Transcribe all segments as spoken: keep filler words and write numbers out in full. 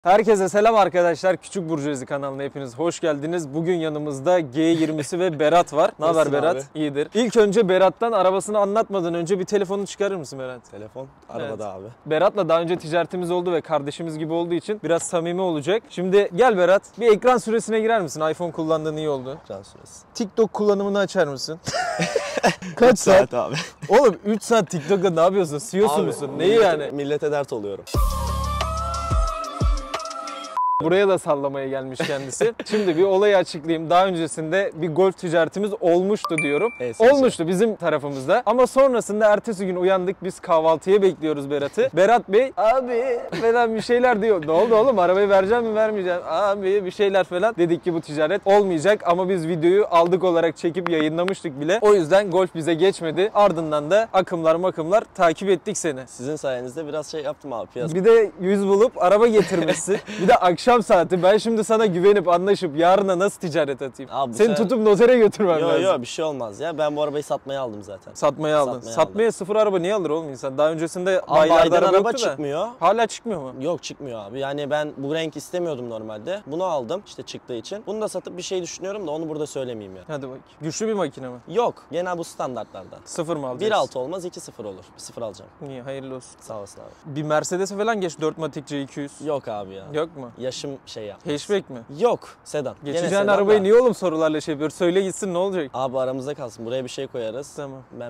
Herkese selam arkadaşlar. Küçük Burjuvazi kanalına hepiniz hoş geldiniz. Bugün yanımızda G yirmisi ve Berat var. Ne haber Berat? Abi? İyidir. İlk önce Berat'tan arabasını anlatmadan önce bir telefonunu çıkarır mısın Berat? Telefon arabada evet. Abi. Berat'la daha önce ticaretimiz oldu ve kardeşimiz gibi olduğu için biraz samimi olacak. Şimdi gel Berat, bir ekran süresine girer misin? iPhone kullandığın iyi oldu. Ekran süresi. TikTok kullanımını açar mısın? Kaç saat? saat abi? Oğlum üç saat TikTok'ta ne yapıyorsun? C E O'su musun? Neyi millete, yani? Millete dert oluyorum. Buraya da sallamaya gelmiş kendisi. Şimdi bir olayı açıklayayım. Daha öncesinde bir golf ticaretimiz olmuştu diyorum. Evet, olmuştu bizim tarafımızda. Ama sonrasında ertesi gün uyandık. Biz kahvaltıya bekliyoruz Berat'ı. Berat Bey abi falan bir şeyler diyor. Ne oldu oğlum? Arabayı vereceğim mi vermeyeceğim? Abi bir şeyler falan. Dedik ki bu ticaret olmayacak ama biz videoyu aldık olarak çekip yayınlamıştık bile. O yüzden golf bize geçmedi. Ardından da akımlar makımlar takip ettik seni. Sizin sayenizde biraz şey yaptım abi piyasa. Bir de yüz bulup araba getirmişsin. Bir de akşam saati. Ben şimdi sana güvenip anlaşıp yarına nasıl ticaret atayım? Abi Seni sen... tutup notere götürmem yo, lazım. Yok yok bir şey olmaz ya. Ben bu arabayı satmaya aldım zaten. Satmaya aldın. Satmaya, Satmaya aldım. Sıfır araba niye alır oğlum insan? Daha öncesinde Abi baylarda araba, araba yoktu da. çıkmıyor. Hala çıkmıyor mu? Yok çıkmıyor abi. Yani ben bu renk istemiyordum normalde. Bunu aldım işte çıktığı için. Bunu da satıp bir şey düşünüyorum da onu burada söylemeyeyim ya. Hadi bak. Güçlü bir makine mi? Yok. Genel bu standartlarda. Sıfır mı alacaksın? bir altı olmaz iki sıfır olur. Bir sıfır alacağım. Niye? Hayırlı olsun. Sağ olasın abi. Bir Mercedes'e falan geç dört matik C iki yüz. Yok abi ya. Yok mu? Yaşım şey yapmaz. Hatchback mi? Yok. Sedan. Geçeceğin arabayı da. Niye oğlum sorularla şey yapıyor? Söyle gitsin ne olacak? Abi aramızda kalsın. Buraya bir şey koyarız. Tamam. Ben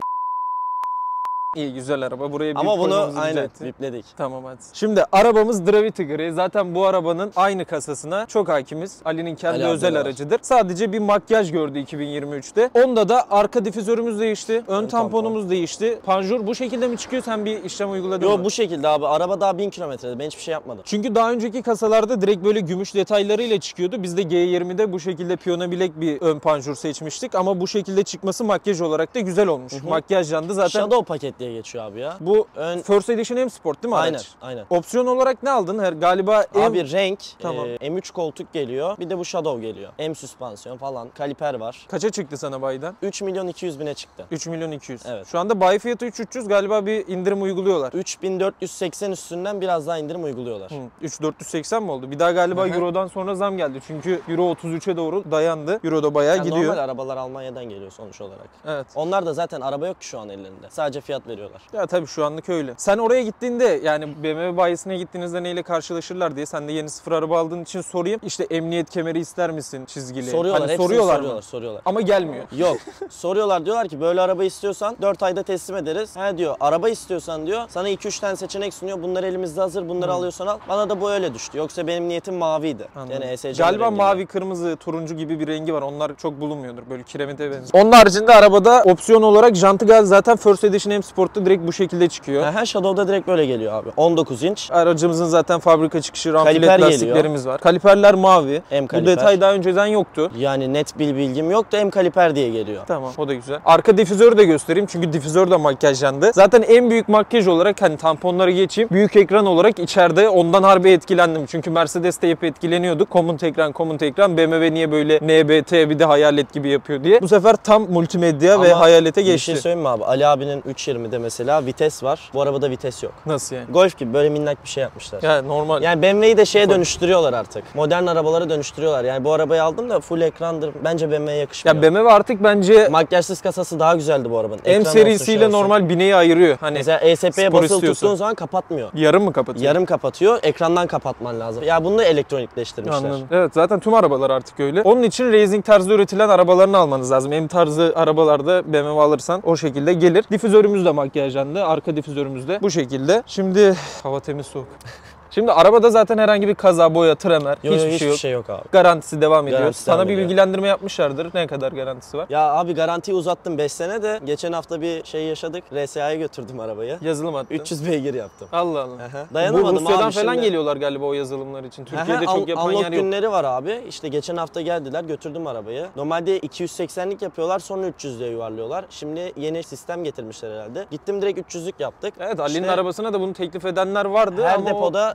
İyi güzel araba. Buraya bir ama bunu aynen etti. bipledik. Tamam hadi. Şimdi arabamız Gravity Gray. Zaten bu arabanın aynı kasasına çok hakimiz. Ali'nin kendi Ali özel aracıdır. Sadece bir makyaj gördü iki bin yirmi üçte. Onda da arka difüzörümüz değişti. Ön, Ön tamponumuz tampon. değişti. Panjur bu şekilde mi çıkıyor? Sen bir işlem uyguladın Yo, mı? Yok bu şekilde abi. Araba daha bin kilometrede. Ben hiçbir şey yapmadım. Çünkü daha önceki kasalarda direkt böyle gümüş detaylarıyla çıkıyordu. Biz de G yirmide bu şekilde piyano bilek bir ön panjur seçmiştik. Ama bu şekilde çıkması makyaj olarak da güzel olmuş. Hı hı. Makyajlandı zaten. Shadow paket diye geçiyor abi ya. Bu ön... First Edition M Sport değil mi aynen, araç? Aynen. Opsiyon olarak ne aldın? Her galiba M... Abi renk, tamam. e, M üç koltuk geliyor. Bir de bu Shadow geliyor. M süspansiyon falan. Kaliper var. Kaça çıktı sana bayiden? üç milyon iki yüz bine çıktı. üç milyon iki yüz. Evet. Şu anda bayi fiyatı üç bin üç yüz, galiba bir indirim uyguluyorlar. üç bin dört yüz seksen üstünden biraz daha indirim uyguluyorlar. Hı, üç bin dört yüz seksen mi oldu? Bir daha galiba Aha. Euro'dan sonra zam geldi. Çünkü Euro otuz üçe doğru dayandı. Euro da bayağı yani gidiyor. Normal arabalar Almanya'dan geliyor sonuç olarak. Evet. Onlar da zaten araba yok ki şu an ellerinde. Sadece fiyat veriyorlar. Ya tabii şu anlık öyle. Sen oraya gittiğinde yani B M W bayisine gittiğinizde neyle karşılaşırlar diye sen de yeni sıfır araba aldığın için sorayım. İşte emniyet kemeri ister misin çizgili? Soruyorlar. Hani soruyorlar, soruyorlar mı? Soruyorlar. Ama gelmiyor. Yok. Soruyorlar, diyorlar ki böyle araba istiyorsan dört ayda teslim ederiz. He diyor. Araba istiyorsan diyor sana iki üç tane seçenek sunuyor. Bunlar elimizde hazır. Bunları hmm. alıyorsan al. Bana da bu öyle düştü. Yoksa benim niyetim maviydi. Anladım. Yani E S C galiba mavi, kırmızı, turuncu gibi bir rengi var. Onlar çok bulunmuyordur. Böyle kiremite benziyor. Onun haricinde arabada opsiyon olarak jantı gaz zaten First Edition M Sport'ta direkt bu şekilde çıkıyor. Her Shadow'da direkt böyle geliyor abi. on dokuz inç. Aracımızın zaten fabrika çıkışı ramfilet lastiklerimiz var. Kaliperler mavi. M kaliper. Bu detay daha önceden yoktu. Yani net bir bilgim yoktu. M kaliper diye geliyor. Tamam, o da güzel. Arka difüzörü de göstereyim çünkü difüzör de makyajlandı. Zaten en büyük makyaj olarak hani tamponları geçeyim. Büyük ekran olarak içeride ondan harbi etkilendim. Çünkü Mercedes'te hep etkileniyorduk. Common ekran, common ekran. B M W niye böyle N B T bir de hayalet gibi yapıyor diye. Bu sefer tam multimedya ama ve hayalete geçti. Bir şey söyleyeyim mi abi? Ali abinin üç yirmide mesela vites var. Bu arabada vites yok. Nasıl yani? Golf gibi böyle minnak bir şey yapmışlar. Yani normal. Yani B M W'yi de şeye dönüştürüyorlar artık. Modern arabalara dönüştürüyorlar. Yani bu arabayı aldım da full ekrandır. Bence B M W'ye yakışmıyor. Ya B M W artık bence makyajsız kasası daha güzeldi bu arabanın. M Ekran serisiyle olsun, normal bineği ayırıyor. Hani mesela E S P'ye basılı tuttuğun zaman kapatmıyor. Yarım mı kapatıyor? Yarım kapatıyor. Ekrandan kapatman lazım. Ya bunu da elektronikleştirmişler. Anladım. Evet zaten tüm arabalar artık öyle. Onun için racing tarzı üretilen arabalarını almanız lazım. M tarzı arabalarda B M W alırsan o şekilde gelir. Difüzörümüz de makyajlandı. Arka difüzörümüz de bu şekilde. Şimdi hava temiz soğuk. Şimdi arabada zaten herhangi bir kaza, boya, tremer yo, hiçbir, hiçbir şey yok. şey yok abi. Garantisi devam ediyor. Garantisi Sana devam bir ediyor. bilgilendirme yapmışlardır. Ne kadar garantisi var? Ya abi garantiyi uzattım beş sene de geçen hafta bir şey yaşadık. R S A'ya götürdüm arabayı. Yazılım attın. üç yüz beygir yaptım. Allah Allah. Aha. Dayanamadım Bu Rusya'dan abi falan şimdi. geliyorlar galiba o yazılımlar için. Türkiye'de Aha, çok yapan unlock yer yok. günleri var abi. İşte geçen hafta geldiler, götürdüm arabayı. Normalde iki yüz seksenlik yapıyorlar, sonra üç yüzde yuvarlıyorlar. Şimdi yeni sistem getirmişler herhalde. Gittim direkt üç yüzlük yaptık. Evet, Ali'nin işte arabasına da bunu teklif edenler vardı her ama depoda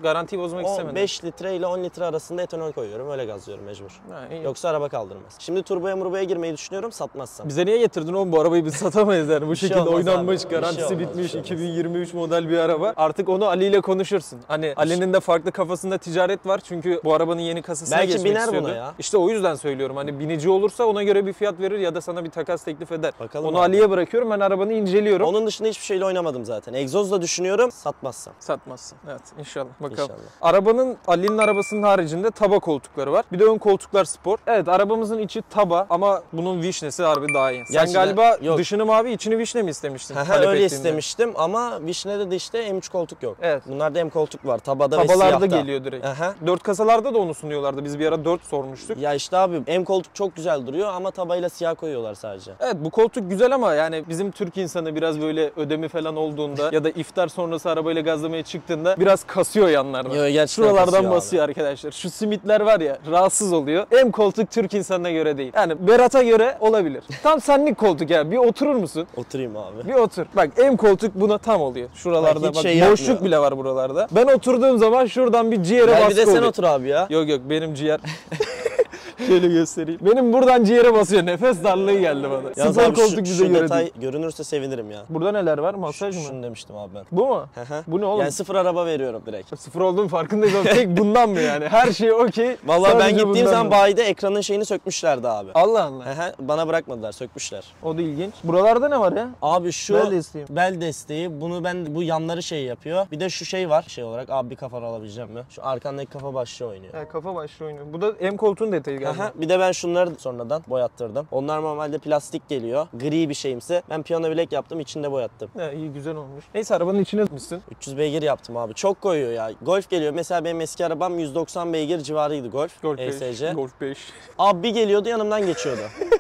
garantiyi bozmak O istemedim. beş litre ile on litre arasında etanol koyuyorum. Öyle gazlıyorum mecbur. Ha, iyi. Yoksa araba kaldırmaz. Şimdi turboya murboya girmeyi düşünüyorum satmazsam. Bize niye getirdin oğlum, bu arabayı biz satamayız yani. Bu şey şekilde olmaz oynanmış, abi, bir şey garantisi olmaz, bitmiş, bir şey olmaz. iki bin yirmi üç model bir araba. Artık onu Ali ile konuşursun. Hani Ali'nin de farklı kafasında ticaret var çünkü bu arabanın yeni kasasına Belki geçmek biner istiyordu. buna ya. İşte o yüzden söylüyorum, hani binici olursa ona göre bir fiyat verir ya da sana bir takas teklif eder. Bakalım Onu abi. Ali'ye bırakıyorum, ben arabanı inceliyorum. Onun dışında hiçbir şeyle oynamadım zaten. Egzoz da düşünüyorum satmazsam. Satmazsın. Evet, inşallah. Bakalım. İnşallah. Arabanın, Ali'nin arabasının haricinde taba koltukları var. Bir de ön koltuklar spor. Evet, arabamızın içi taba ama bunun vişnesi harbi daha iyi. Sen Gerçekten- galiba yok. dışını mavi, içini vişne mi istemiştin? Haha, talep öyle ettiğinde? istemiştim ama Vişne'de de işte M üç koltuk yok. Evet. Bunlarda M koltuk var. Tabada ve Tabalarda siyahta. geliyor direkt. Aha. Dört kasalarda da onu sunuyorlardı. Biz bir ara dört sormuştuk. Ya işte abi M koltuk çok güzel duruyor ama tabayla siyah koyuyorlar sadece. Evet, bu koltuk güzel ama yani bizim Türk insanı biraz böyle ödemi falan olduğunda ya da iftar sonrası arabayla gazlamaya çıktığında biraz kasıyor yanlardan. Yo, gerçekten Şuralardan kasıyor basıyor arkadaşlar. Şu simitler var ya, rahatsız oluyor. M koltuk Türk insanına göre değil. Yani Berat'a göre olabilir. Tam senlik koltuk ya. Bir oturur musun? Oturayım abi. Bir otur. Bak M koltuk buna tam oluyor. Şuralarda Bak, hiç bak, şey boşluk yapmıyor. bile var buralarda. Ben oturduğum zaman şuradan bir ciğere Gel baskı bir de sen oluyor. otur abi ya. Yok yok, benim ciğer. Şöyle göstereyim. Benim buradan ciğere basıyor. Nefes darlığı geldi bana. Yalnız Spor abi şu- koltuk bize şu göre detay değil. görünürse sevinirim ya. Burada neler var? Masaj mı? Şunu demiştim abi ben. Bu mu? Hı hı. Bu ne oğlum? Yani sıfır araba veriyorum direkt. Sıfır olduğum farkındayız ama tek bundan mı yani? Her şey okey. Vallahi ben sadece gittiğim bundan zaman mı? bayide ekranın şeyini sökmüşlerdi abi. Allah Allah. Hı hı, bana bırakmadılar, sökmüşler. O da ilginç. Buralarda ne var ya? Abi şu Bel desteği. bel desteği, bunu ben bu yanları şey yapıyor. Bir de şu şey var şey olarak, abi bir kafa alabileceğim mi? Şu arkandaki kafa başlığı oynuyor. He, kafa başlı oynuyor. Bu da M koltuğun detayı galiba. Aha, bir de ben şunları sonradan boyattırdım. Onlar normalde plastik geliyor. Gri bir şeyimsi. Ben piyano bilek yaptım, içinde boyattım. He, iyi, güzel olmuş. Neyse, arabanın içine atmışsın. üç yüz beygir yaptım abi. Çok koyuyor ya. Golf geliyor. Mesela benim eski arabam yüz doksan beygir civarıydı Golf. Golf E S C. beş. Golf beş. Abi bir geliyordu yanımdan geçiyordu.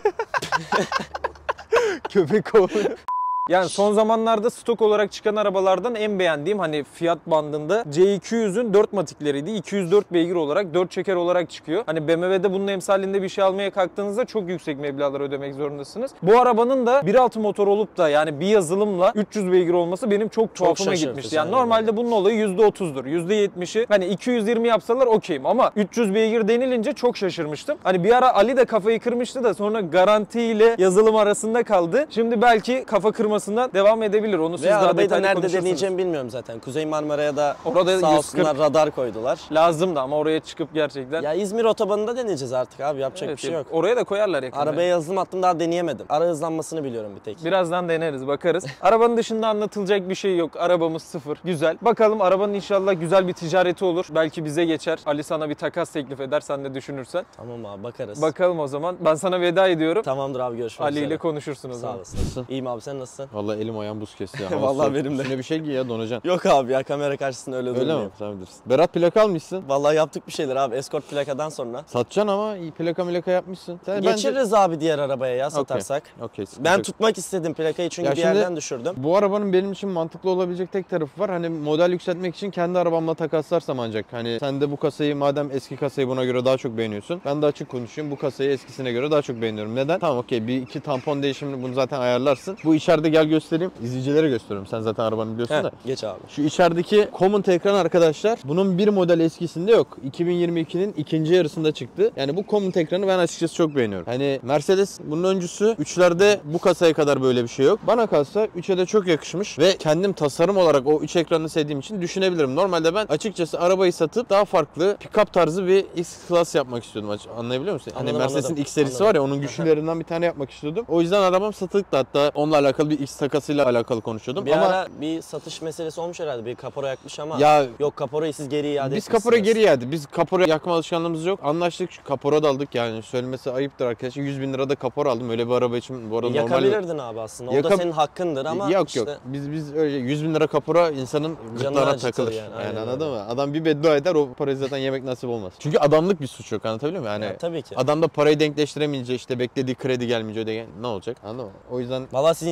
Köpek kovalıyor. Yani son zamanlarda stok olarak çıkan arabalardan en beğendiğim, hani fiyat bandında C iki yüzün dört matikleriydi. iki yüz dört beygir olarak, dört çeker olarak çıkıyor. Hani B M W'de bunun emsalinde bir şey almaya kalktığınızda çok yüksek meblağlar ödemek zorundasınız. Bu arabanın da bir nokta altı motor olup da yani bir yazılımla üç yüz beygir olması benim çok tuhafıma şaşırtıcı gitmişti. Yani aynen. normalde bunun olayı yüzde otuzdur. yüzde yetmişi hani iki yüz yirmi yapsalar okeyim ama üç yüz beygir denilince çok şaşırmıştım. Hani bir ara Ali de kafayı kırmıştı da sonra garanti ile yazılım arasında kaldı. Şimdi belki kafa kırmasından devam edebilir. Onu siz Ve daha arabayı da detaylı nerede konuşursunuz. deneyeceğimi bilmiyorum zaten. Kuzey Marmara'ya da Orada sağ yüz olsunlar kırk radar koydular. lazım da ama oraya çıkıp gerçekten. Ya İzmir otobanında deneyeceğiz artık abi. Yapacak Evet, bir şey yok. Oraya da koyarlar yakında. Arabaya yazılım attım, daha deneyemedim. Ara hızlanmasını biliyorum bir tek. Birazdan deneriz, bakarız. Arabanın dışında anlatılacak bir şey yok. Arabamız sıfır. Güzel. Bakalım arabanın inşallah güzel bir ticareti olur. Belki bize geçer. Ali sana bir takas teklif eder, sen de düşünürsen. Tamam abi, bakarız. Bakalım o zaman. Ben sana veda ediyorum. Tamamdır abi, görüşmek Ali üzere. ile konuşursun o Sağ zaman. olasın. İyiyim abi, sen nasılsın? Vallahi elim ayağım buz kesti ya. Vallahi benim de. Üstüne bir şey giy ya, donacaksın. Yok abi ya, kamera karşısında öyle Öyle mi? durmuyor. Sen bilirsin. Berat plaka almışsın. Vallahi yaptık bir şeyler abi, Escort plakadan sonra. Satacaksın ama iyi plaka milaka yapmışsın. Sen bence- Geçiririz abi diğer arabaya ya satarsak. Okey. sıkıntı Ben yok. tutmak istedim plakayı çünkü Ya bir şimdi- yerden düşürdüm. Bu arabanın benim için mantıklı olabilecek tek tarafı var. Hani model yükseltmek için kendi arabamla takaslarsam ancak. Hani sen de bu kasayı, madem eski kasayı buna göre daha çok beğeniyorsun. Ben de açık konuşayım. Bu kasayı eskisine göre daha çok beğeniyorum. Neden? Tamam okey, bir iki tampon değişimini bunu zaten ayarlarsın. Bu içeride gel göstereyim. İzleyicilere gösteriyorum. Sen zaten arabanı biliyorsun Heh, da. geç abi. Şu içerideki Common ekran arkadaşlar, bunun bir model eskisinde yok. iki bin yirmi ikinin ikinci yarısında çıktı. Yani bu Common ekranı ben açıkçası çok beğeniyorum. Hani Mercedes bunun öncüsü üçlerde bu kasaya kadar böyle bir şey yok. Bana kalsa üçe de çok yakışmış ve kendim tasarım olarak o üç ekranı sevdiğim için düşünebilirim. Normalde ben açıkçası arabayı satıp daha farklı pick-up tarzı bir X-Class yapmak istiyordum. Aç- Anlayabiliyor musun? Hani Anladım, Mercedes'in anladım. X serisi Anladım. var ya, onun güçlülerinden bir tane yapmak istiyordum. O yüzden arabam satılıktı, hatta onunla alakalı bir X takasıyla alakalı konuşuyordum. Bir Ama ara bir satış meselesi olmuş herhalde. Bir kapora yakmış ama ya yok, kaporayı siz geri iade biz etmişsiniz. kapora geri iade. Biz kapora yakma alışkanlığımız yok. Anlaştık, şu kapora da aldık yani. Söylemesi ayıptır arkadaşlar. yüz bin lirada kapora aldım. Öyle bir araba için bu arada normal. Yakabilirdin abi aslında. O Yaka- da senin hakkındır ama yok işte yok. Biz biz öyle yüz bin lira kapora insanın gırtlağına acıtır takılır. yani, Yani, aynen anladın öyle. mı? Adam bir beddua eder, o parayı zaten yemek nasip olmaz. Çünkü adamlık bir suç yok, anlatabiliyor muyum? Yani Ya, tabii ki. adam da parayı denkleştiremeyince, işte beklediği kredi gelmeyince öde ne olacak? Anladın mı? O yüzden Vallahi siz insaflı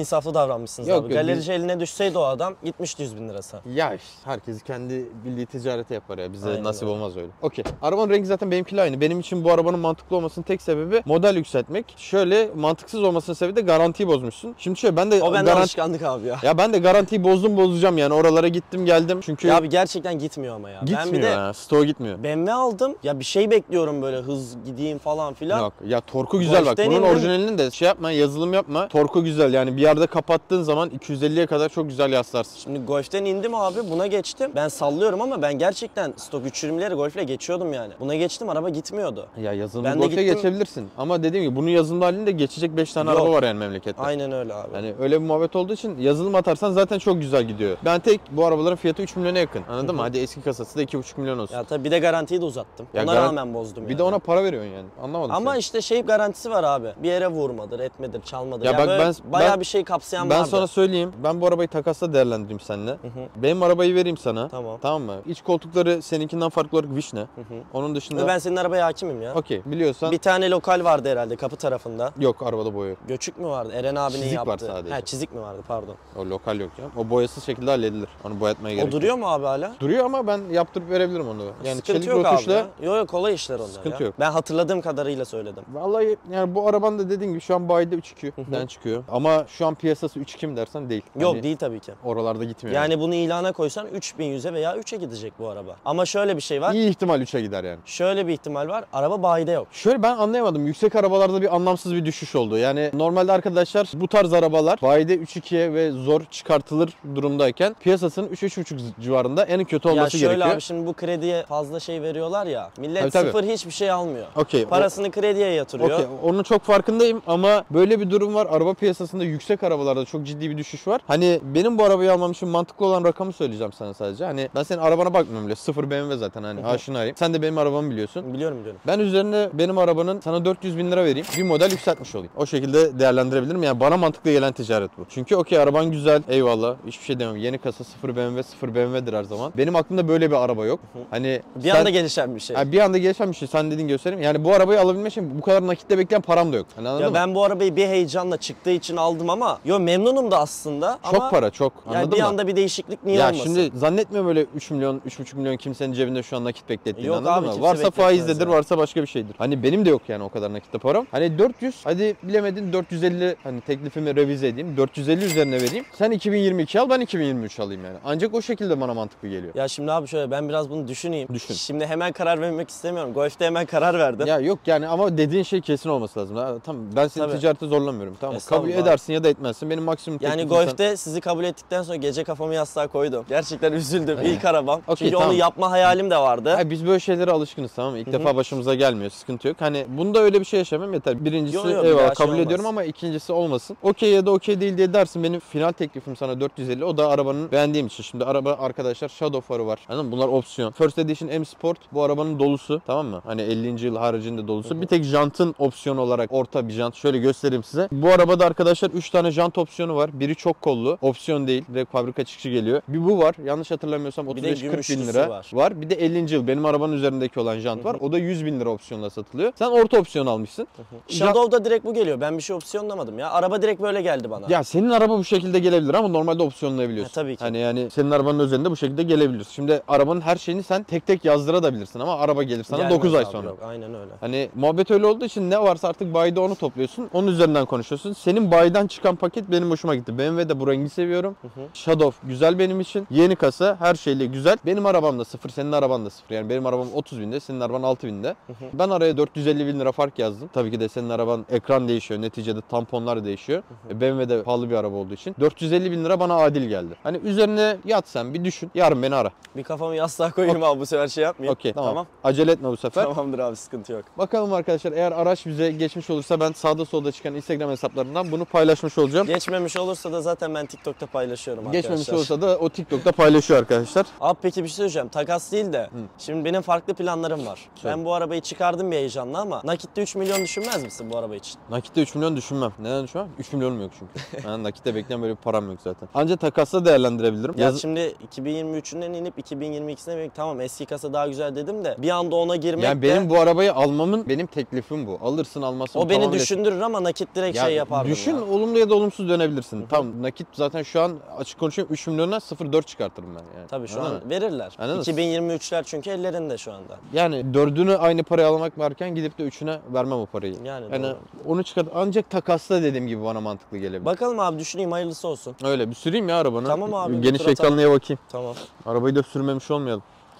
davranmışsınız Yok, abi. yok, Galerici biz- eline düşseydi o adam gitmişti yüz bin lirası. Ya işte herkes kendi bildiği ticareti yapar ya. Bize Aynen nasip öyle. olmaz öyle. Okey. Arabanın rengi zaten benimkiyle aynı. Benim için bu arabanın mantıklı olmasının tek sebebi model yükseltmek. Şöyle mantıksız olmasının sebebi de garantiyi bozmuşsun. Şimdi şöyle ben de O bende garan- alışkanlık abi ya. Ya ben de garantiyi bozdum bozacağım yani. Oralara gittim geldim. Çünkü Ya abi gerçekten gitmiyor ama ya. gitmiyor Ben bir de ya. Stoğu gitmiyor. B M W aldım. Ya bir şey bekliyorum böyle hız gideyim falan filan. Yok ya torku güzel bak. Golf'ten Bunun indim. orijinalini de şey yapma, yazılım yapma. Torku güzel yani bir yerde kapattığın zaman iki yüz elliye kadar çok güzel yaslarsın. Şimdi Golf'ten indim abi, buna geçtim. Ben sallıyorum ama ben gerçekten stok üç yirmileri Golf'le geçiyordum yani. Buna geçtim, araba gitmiyordu. Ya yazılımı Ben de Golf'e gittim. geçebilirsin. Ama dediğim gibi bunun yazılımlı halinde geçecek beş tane Yok. araba var yani memlekette. Aynen öyle abi. Yani öyle bir muhabbet olduğu için yazılım atarsan zaten çok güzel gidiyor. Ben tek bu arabaların fiyatı üç milyona yakın. Anladın mı? Hadi eski kasası da iki buçuk milyon olsun. Ya tabii bir de garantiyi de uzattım. Ya Ona garan- rağmen bozdum bir yani. de ona para veriyorsun yani. Anlamadım Ama seni. işte şey garantisi var abi. Bir yere vurmadır, etmedir, çalmadır. Ya Ya, bak böyle ben- bayağı ben- bir şey kapsayan Ben vardı. sana söyleyeyim. Ben bu arabayı takasla değerlendireyim seninle. hı. Benim arabayı vereyim sana. Tamam. Tamam mı? İç koltukları seninkinden farklı olarak vişne. Hı hı. Onun dışında Ve ben senin arabaya hakimim ya. okey biliyorsan Bir tane lokal vardı herhalde kapı tarafında. yok arabada boya yok. Göçük mü vardı? Eren abinin Çizik var yaptığı. sadece. He, çizik mi vardı pardon. O lokal yok ya. O boyasız şekilde halledilir. Onu boyatmaya gerek O duruyor mu abi hala? yok. Duruyor ama ben yaptırıp verebilirim onu. Yani Sıkıntı çelik yok abi rotuşla. ya. Yok yok kolay işler onlar Sıkıntı ya. yok. Ben hatırladığım kadarıyla söyledim. Vallahi yani bu araban da dediğin gibi şu an bayide üç iki'den çıkıyor. Ama şu an piyasası üç iki mi dersen değil. Yok Hani değil tabii ki. oralarda gitmiyor. Yani bunu ilana koysan üç bin yüze veya üçe gidecek bu araba. Ama şöyle bir şey var. İyi ihtimal üçe gider yani. Şöyle bir ihtimal var. Araba bayide yok. Şöyle ben anlayamadım. Yüksek arabalarda bir anlamsız bir düşüş oldu. Yani normalde arkadaşlar bu tarz arabalar bayide üç iki'ye ve zor çıkartılır durumdayken piyasasının üç üç buçuk civarında en kötü Ya olması şöyle gerekiyor. abi şimdi bu krediye fazla şey veriyorlar ya. Millet Tabii, tabii. sıfır hiçbir şey almıyor. Okey. o- Parasını krediye yatırıyor. Okey, onun çok farkındayım ama böyle bir durum var. Araba piyasasında yüksek arabalarda çok ciddi bir düşüş var. Hani benim bu arabayı almam için mantıklı olan rakamı söyleyeceğim sana sadece. Hani ben senin arabana bakmıyorum bile. Sıfır B M W zaten hani aşinayım. Sen de benim arabamı biliyorsun. Biliyorum biliyorum. Ben üzerine benim arabanın sana dört yüz bin lira vereyim. Bir model yükseltmiş olayım. O şekilde değerlendirebilirim. Yani bana mantıklı gelen ticaret bu. Çünkü okey araban güzel. Eyvallah. Hiçbir şey demem. Yeni kasa sıfır B M W sıfır B M W'dir her zaman. Benim aklımda böyle bir araba yok. Hani Bir anda gelişen bir şey. Ha, bir anda gelişen bir şey. Sen dediğin göstereyim. Yani bu arabayı alabilmek için bu kadar nakitte bekleyen param da yok. Hani anladın Ya mı? ben bu arabayı bir heyecanla çıktığı için aldım ama yo memnunum da aslında Çok ama para çok. yani Anladın bir mı? anda bir değişiklik niye Ya olmasın? şimdi zannetmiyorum böyle üç milyon, üç buçuk milyon kimsenin cebinde şu an nakit beklettiğini Yok anladın abi, mı? kimse Varsa bekletmez faizdedir, ya. varsa başka bir şeydir. Hani benim de yok yani o kadar nakitte param. Hani dört yüz, hadi bilemedin dört yüz elli hani teklifimi revize edeyim. dört yüz elli üzerine vereyim. Sen iki bin yirmi iki al, ben iki bin yirmi üç alayım yani. Ancak o şekilde bana mantıklı geliyor. Ya şimdi abi şöyle ben biraz bunu düşüneyim. Düşün. Şimdi hemen karar vermek istemiyorum. Golf'te hemen karar verdim. Ya yok yani ama dediğin şey kesin olması lazım. Ha, tamam ben seni Tabii. ticarete zorlamıyorum. Tamam kabul Estağfurullah. edersin ya da etmezsin. Benim maksimum Yani teklifim sen- Golf'te sizi kabul ettikten sonra gece kafamı yastığa koydum. Gerçekten üzüldüm. İlk arabam. Okey, Çünkü tamam. onu yapma hayalim de vardı. Hayır, biz böyle şeylere alışkınız tamam mı? İlk defa başımıza gelmiyor. Sıkıntı yok. Hani bunda öyle bir şey yaşamam yeter. Birincisi Yo, yo, bir daha eyvallah şey kabul olmaz. ediyorum ama ikincisi olmasın. Okey ya da okey değil diye dersin. Benim final teklifim sana dört yüz elli. O da arabanın beğendiğim için. Şimdi araba arkadaşlar Shadow farı var. Anladın mı? Bunlar opsiyon. First Edition M Sport bu arabanın dolusu. Tamam mı? Hani ellinci yıl haricinde dolusu. Bir tek jantın opsiyon olarak orta bir jant. Şöyle göstereyim size. Bu arabada arkadaşlar üç tane jant opsiyonu var. Biri çok kollu. Opsiyon değil. Direkt fabrika çıkışı geliyor. Bir bu var. Yanlış hatırlamıyorsam Bir de otuz beş kırk bin gümüşlüsü lira var. var. Bir de ellinci yıl. Benim arabanın üzerindeki olan jant var. O da yüz bin lira opsiyonla satılıyor. Sen orta opsiyon almışsın. Shadow'da direkt bu geliyor. Ben bir şey opsiyonlamadım ya. Araba direkt böyle geldi bana. Ya senin araba bu şekilde gelebilir ama normalde opsiyonlayabiliyorsun. Ha, tabii ki. Hani yani senin arabanın üzerinde bu şekilde gelebilir. Şimdi arabanın her şeyini sen tek tek yazdırabilirsin ama araba gelir sana Gelmez dokuz ay abi, sonra. Yok, aynen öyle. Hani muhabbet öyle olduğu için ne varsa artık bayide onu topluyorsun. Onun üzerinden konuşuyorsun. Senin bayiden çıkan paket benim hoşuma gitti. B M W'de bu rengi seviyorum. Shadow güzel benim için. Yeni kasa her şeyle güzel. Benim arabam da sıfır, senin araban da sıfır. Yani benim arabam otuz binde, senin araban altı binde. Ben araya dört yüz elli bin lira fark yazdım. Tabii ki de senin araban ekran değişiyor. Neticede tamponlar değişiyor. E, B M W'de pahalı bir araba olduğu için. dört yüz elli bin lira bana adil geldi. Hani üzerine yat sen bir düşün. Yarın beni ara. Bir kafamı yastığa koyayım abi bu sefer şey yapmayayım. Okey tamam. Tamam. Acele etme bu sefer. Tamamdır abi sıkıntı yok. Bakalım arkadaşlar eğer araç bize geçmiş olursa ben sağda solda çıkan Instagram hesaplarından bunu paylaşmış olacağım. Geçmemiş olursa da zaten ben TikTok'ta paylaşıyorum arkadaşlar. Geçmemiş olursa da o TikTok'ta paylaşıyor arkadaşlar. Abi peki bir şey söyleyeceğim. Takas değil de şimdi benim farklı planlarım var. Söyle. Ben bu arabayı çıkardım bir heyecanla ama nakitte üç milyon düşünmez misin bu araba için? Nakitte üç milyon düşünmem. Neden düşünmem? üç milyonum yok çünkü. Yani nakitte bekleyen böyle bir param yok zaten. Ancak takasla değerlendirebilirim. Ya Yaz- şimdi iki bin yirmi üçünden inip iki bin yirmi ikisine bir tamam eski kasa daha güzel dedim de bir anda ona girmek yani de benim bu arabayı almamın benim teklifim bu. Alırsın almazsın. o beni tamamıyla- düşündürür ama nakit direkt Ya şey yapardım düşün ya. olumlu ya da olumsuz sorunsuz dönebilirsin. Hı-hı. Tam nakit zaten şu an açık konuşayım üç milyona sıfır virgül dört çıkartırım ben yani. Tabii şu Anladın an mı? verirler. Anladın iki bin yirmi üçler çünkü ellerinde şu anda. Yani dördünü aynı paraya almak varken gidip de üçüne vermem o parayı. Yani, yani doğru. Onu çıkart ancak takasla dediğim gibi bana mantıklı gelebilir. Bakalım abi, düşüneyim, hayırlısı olsun. Öyle bir süreyim ya arabanı. Tamam abi. Geniş ekranlıya bakayım. Tamam. Arabayı da sürmemiş olmayalım.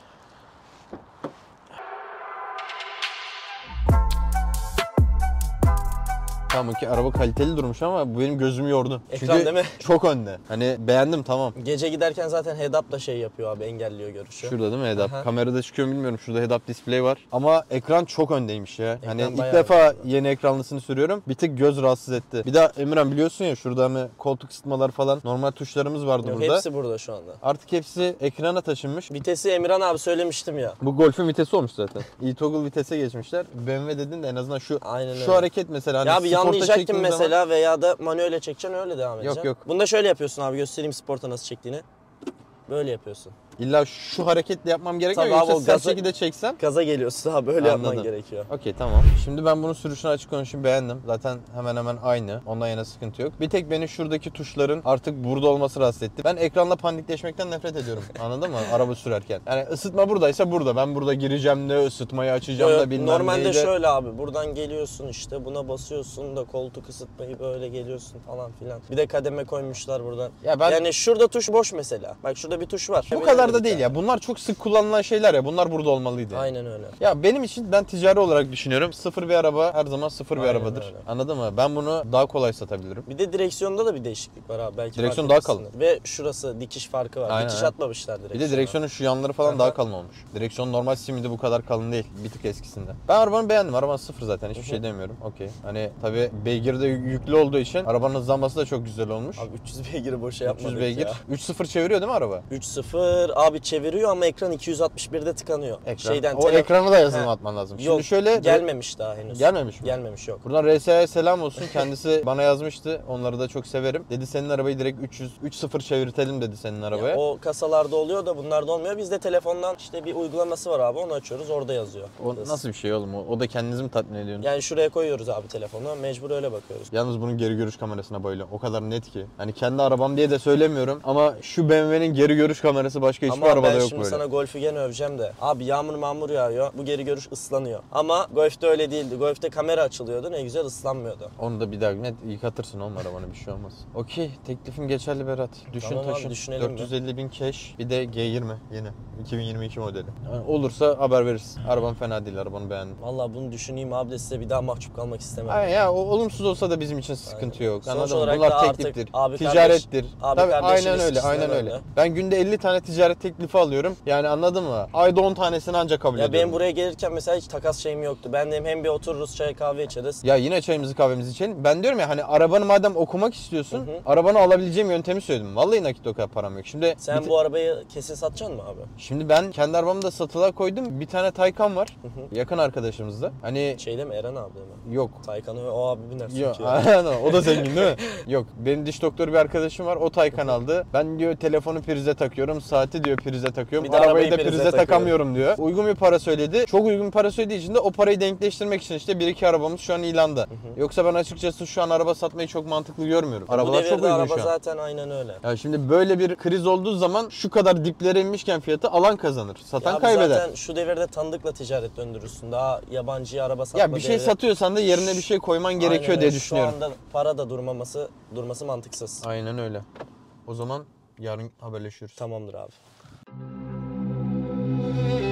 Tamam ki araba kaliteli durmuş ama bu benim gözümü yordu. Ekran Çünkü değil mi? çok önde. Hani beğendim tamam. Gece giderken zaten head-up da şey yapıyor abi, engelliyor görüşü. Şurada değil mi head-up? Aha. Kamerada çıkıyor mu bilmiyorum. Şurada head-up display var. Ama ekran çok öndeymiş ya. Ekran hani ilk bayağı defa öndeymiş. yeni ekranlısını sürüyorum. Bir tık göz rahatsız etti. Bir de Emirhan biliyorsun ya şurada hani koltuk ısıtmalar falan normal tuşlarımız vardı Yok, burada. hepsi burada şu anda. Artık hepsi ekrana taşınmış. Vitesi Emirhan abi söylemiştim ya. Bu Golf'ün vitesi olmuş zaten. E-Toggle vitese geçmişler. B M W dedin de en azından şu Aynen şu öyle. hareket mesela hani Ya abi sporta yanlayacaktın çektiğin mesela zaman- veya da manuele çekeceksin, öyle devam edeceksin. yok. Bunda şöyle yapıyorsun abi, göstereyim sporta nasıl çektiğini. Böyle yapıyorsun. İlla şu hareketle yapmam gerekiyor Tabii abi, yoksa o sert gaza- şekilde çeksem. Gaza geliyorsun abi, böyle yapman Anladım. gerekiyor. Okey tamam. Şimdi ben bunun sürüşünü açık konuşayım beğendim. Zaten hemen hemen aynı. Ondan yana sıkıntı yok. Bir tek beni şuradaki tuşların artık burada olması rahatsız etti. Ben ekranla panikleşmekten nefret ediyorum. Anladın mı? Araba sürerken. Yani ısıtma buradaysa burada. Ben burada gireceğim de ısıtmayı açacağım Yo, da bilmem normalde neyi de. şöyle abi, buradan geliyorsun işte, buna basıyorsun da koltuk ısıtmayı böyle geliyorsun falan filan. Bir de kademe koymuşlar buradan. Ya ben- Yani şurada tuş boş mesela. Bak şurada bir tuş var. Bu Benim kadar de da bir değil tane. ya. Bunlar çok sık kullanılan şeyler ya. Bunlar burada olmalıydı. Yani. Aynen öyle. Ya benim için ben ticari olarak düşünüyorum. Sıfır bir araba her zaman sıfır bir Aynen arabadır. öyle. Anladın mı? Ben bunu daha kolay satabilirim. Bir de direksiyonda da bir değişiklik var abi. Belki Direksiyon fark daha etmişsindir. Ve şurası dikiş farkı var. Aynen, dikiş aynen. atmamışlar Bir direksiyona. de direksiyonun şu yanları falan Aha. daha kalın olmuş. Direksiyon normal simidi bu kadar kalın değil. Bir tık eskisinde. Ben arabanı beğendim. Araban sıfır zaten. Hiçbir şey demiyorum. Okey. Hani tabii beygir de yüklü olduğu için arabanın hızlanması da çok güzel olmuş. Abi üç yüz beygiri boşa üç yapmadık yüz beygir. ya. üç sıfır çeviriyor değil mi araba? üç sıfır abi çeviriyor ama ekran iki yüz altmış birde tıkanıyor. Ekran. Şeyden o tele- ekrana da yazılım He. atman lazım. Şimdi Yok, şöyle gelmemiş daha henüz. Gelmemiş mi? Gelmemiş, yok. Buradan R S A'ya selam olsun. Kendisi bana yazmıştı. Onları da çok severim. Dedi senin arabayı direkt üç yüz üç sıfır çevirtelim dedi senin arabaya. Ya o kasalarda oluyor da bunlarda olmuyor. Bizde telefondan işte bir uygulaması var abi, onu açıyoruz, orada yazıyor. O nasıl bir şey oğlum? O, o da kendinizi mi tatmin ediyorsunuz? Yani şuraya koyuyoruz abi telefonu, mecbur öyle bakıyoruz. Yalnız bunun geri görüş kamerasına bayılıyorum. O kadar net ki. Hani kendi arabam diye de söylemiyorum ama şu B M W'nin geri görüş kamerası başka hiçbir Ama arabada ben yok şimdi böyle. sana Golf'ü gene öveceğim de. Abi yağmur mağmur yağıyor, bu geri görüş ıslanıyor. Ama Golf'te öyle değildi. Golf'te kamera açılıyordu, ne güzel ıslanmıyordu. Onu da bir daha net yıkatırsın oğlum arabanı, bir şey olmaz. Okey, teklifim geçerli Berat. Düşün Tamam abi, taşın. düşünelim dört yüz elli bin cash, bir de G yirmi yeni. iki bin yirmi iki modeli. Yani olursa haber verirsin. Araban fena değil, arabanı beğendim. Vallahi bunu düşüneyim abi de size bir daha mahcup kalmak istemem. Aynen ya, o olumsuz olsa da bizim için sıkıntı Aynen. yok. Sonuç Anladın mı? olarak da Bunlar artık tekliftir, abi ticarettir. kardeş- abi Tabii kardeş aynen öyle, ilişkisinden aynen öyle. öyle. Ben günde elli tane ticaret teklifi alıyorum. Yani anladın mı? Ayda on tanesini ancak kabul Ya ediyorum. benim buraya gelirken mesela hiç takas şeyim yoktu. Ben dedim hem bir otururuz, çay kahve içeriz. Ya yine çayımızı kahvemizi içelim. Ben diyorum ya hani arabanı madem okumak istiyorsun, Hı hı. arabanı alabileceğim yöntemi söyledim. Vallahi nakit o kadar param yok. Şimdi Sen bir- bu arabayı kesin satacaksın mı abi? Şimdi ben kendi arabamı da satılığa koydum. Bir tane Taycan var. Yakın arkadaşımızda. Hani Şeyde mi, Eren abi değil mi? yok. Taycan'ı ve o abi biner Yok. çünkü. Aynen, o da zengin değil mi? Yok. Benim diş doktoru bir arkadaşım var. O Taycan aldı. Ben diyor telefonu prize takıyorum. Saati diyor prize takıyorum. Bir de Arabayı arabayı da prize prize takıyorum. takamıyorum diyor. Uygun bir para söyledi. Çok uygun bir para söylediği için de o parayı denkleştirmek için işte bir iki arabamız şu an ilanda. Yoksa ben açıkçası şu an araba satmayı çok mantıklı görmüyorum. Bu Arabalar çok devirde uygun araba şu an. zaten aynen öyle. Ya şimdi böyle bir kriz olduğu zaman şu kadar diplere inmişken fiyatı alan kazanır. Satan Ya abi kaybeder. zaten şu devirde tanıdıkla ticaret döndürürsün. Daha yabancıya araba satma Ya bir şey devri- satıyorsan da yerine bir şey koyman Aynen gerekiyor öyle. diye düşünüyorum. Şu anda para da durmaması durması mantıksız. Aynen öyle. O zaman yarın haberleşiyoruz. Tamamdır abi.